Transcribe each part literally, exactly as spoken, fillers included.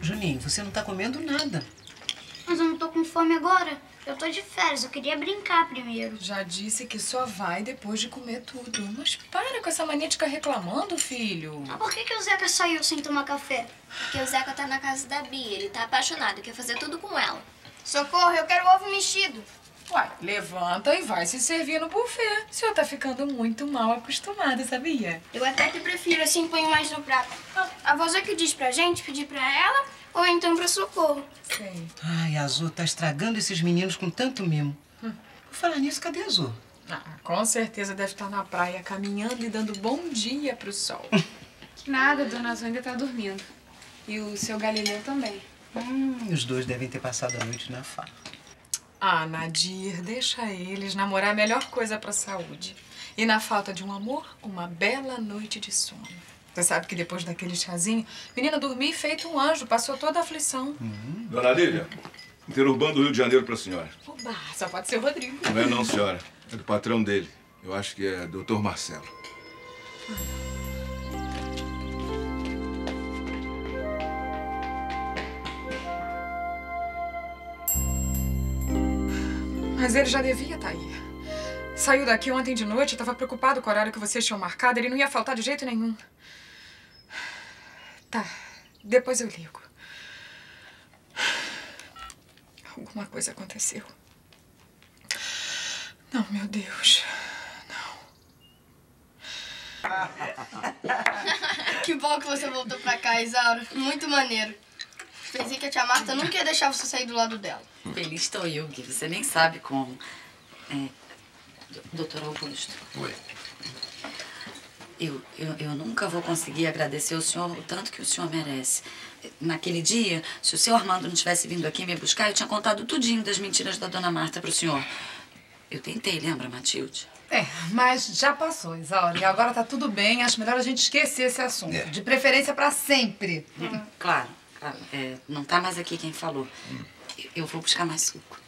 Juninho, você não tá comendo nada. Mas eu não tô com fome agora. Eu tô de férias, eu queria brincar primeiro. Já disse que só vai depois de comer tudo. Mas para com essa mania de ficar reclamando, filho. Mas por que, que o Zeca saiu sem tomar café? Porque o Zeca tá na casa da Bia, ele tá apaixonado, quer fazer tudo com ela. Socorro, eu quero ovo mexido. Uai, levanta e vai se servir no buffet. O senhor tá ficando muito mal acostumada, sabia? Eu até que prefiro assim, põe mais no prato. A avó que diz pra gente pedir pra ela ou então pra Socorro. Sei. Ai, a Azul tá estragando esses meninos com tanto mimo. Hum. Por falar nisso, cadê a Azul? Ah, com certeza deve estar na praia, caminhando e dando bom dia pro sol. Nada, Dona Azul ainda tá dormindo. E o seu Galileu também. Hum, os dois devem ter passado a noite na farra. Ah, Nadir, deixa eles. Namorar é a melhor coisa pra saúde. E na falta de um amor, uma bela noite de sono. Você sabe que depois daquele chazinho, menina dormi feito um anjo, passou toda a aflição. Uhum. Dona Lívia, interurbando do Rio de Janeiro pra senhora. Oba, só pode ser o Rodrigo. Não é não, senhora. É do patrão dele. Eu acho que é doutor Marcelo. Mas ele já devia estar aí. Saiu daqui ontem de noite, estava preocupado com o horário que vocês tinham marcado. Ele não ia faltar de jeito nenhum. Tá, depois eu ligo. Alguma coisa aconteceu. Não, meu Deus. Não. Que bom que você voltou pra cá, Isaura. Muito maneiro. Pensei que a tia Marta nunca ia deixar você sair do lado dela. Feliz estou eu, Gui. Você nem sabe como. É, doutor Augusto. Oi. Eu, eu, eu nunca vou conseguir agradecer ao senhor o tanto que o senhor merece. Naquele dia, se o seu Armando não tivesse vindo aqui me buscar, eu tinha contado tudinho das mentiras da dona Marta pro senhor. Eu tentei, lembra, Matilde? É, mas já passou, Isaura. E agora tá tudo bem. Acho melhor a gente esquecer esse assunto. É. De preferência pra sempre. Hum, claro, claro. É, não tá mais aqui quem falou. Hum. Eu, eu vou buscar mais suco.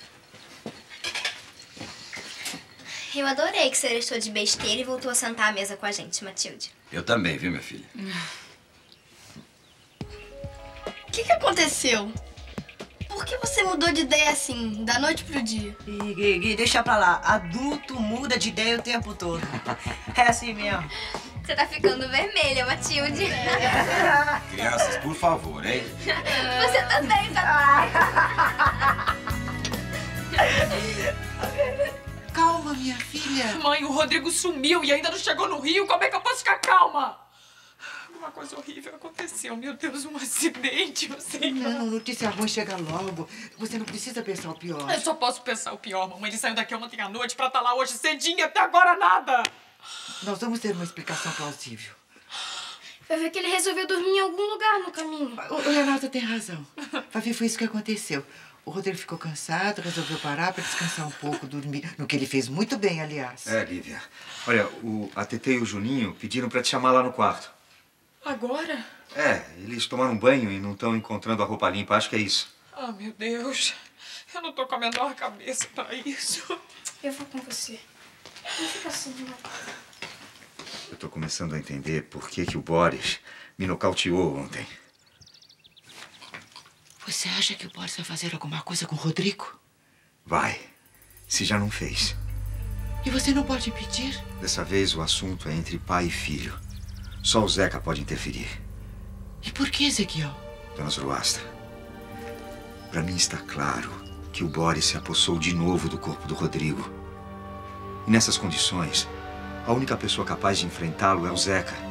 Eu adorei que você deixou de besteira e voltou a sentar à mesa com a gente, Matilde. Eu também, viu, minha filha? O que que aconteceu? Por que você mudou de ideia assim, da noite pro dia? Ih, Gui, Gui, deixa pra lá. Adulto muda de ideia o tempo todo. É assim mesmo. Você tá ficando vermelha, Matilde. Crianças, por favor, hein? Você também, tá? Calma, minha filha. Mãe, o Rodrigo sumiu e ainda não chegou no Rio. Como é que eu posso ficar calma? Uma coisa horrível aconteceu. Meu Deus, um acidente, eu sei. Não, notícia ruim chega logo. Você não precisa pensar o pior. Eu só posso pensar o pior, mamãe. Ele saiu daqui ontem à noite pra estar lá hoje cedinho, até agora nada. Nós vamos ter uma explicação plausível. Vai ver que ele resolveu dormir em algum lugar no caminho. O, o Renato tem razão. Vai ver, foi isso que aconteceu. O Rodrigo ficou cansado, resolveu parar pra descansar um pouco, dormir. No que ele fez muito bem, aliás. É, Lívia. Olha, o, a Tetê e o Juninho pediram pra te chamar lá no quarto. Agora? É, eles tomaram banho e não estão encontrando a roupa limpa. Acho que é isso. Ah, meu Deus. Eu não tô com a menor cabeça pra isso. Eu vou com você. Não fica assim, não. Eu tô começando a entender por que que o Boris me nocauteou ontem. Você acha que o Boris vai fazer alguma coisa com o Rodrigo? Vai, se já não fez. E você não pode impedir? Dessa vez o assunto é entre pai e filho. Só o Zeca pode interferir. E por que, Ezequiel? Dona Zoroastra, pra mim está claro que o Boris se apossou de novo do corpo do Rodrigo. E nessas condições, a única pessoa capaz de enfrentá-lo é o Zeca.